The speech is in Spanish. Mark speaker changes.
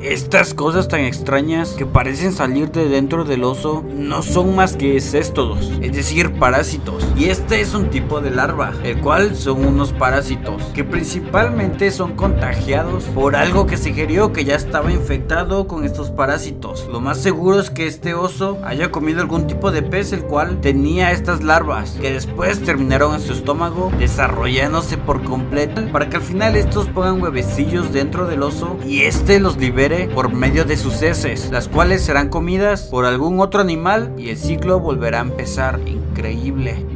Speaker 1: Estas cosas tan extrañas que parecen salir de dentro del oso no son más que céstodos, es decir, parásitos. Y este es un tipo de larva, el cual son unos parásitos que principalmente son contagiados por algo que se ingirió que ya estaba infectado con estos parásitos. Lo más seguro es que este oso haya comido algún tipo de pez el cual tenía estas larvas, que después terminaron en su estómago desarrollándose por completo para que al final estos pongan huevecillos dentro del oso y este los libere por medio de sus heces, las cuales serán comidas por algún otro animal y el ciclo volverá a empezar. Increíble.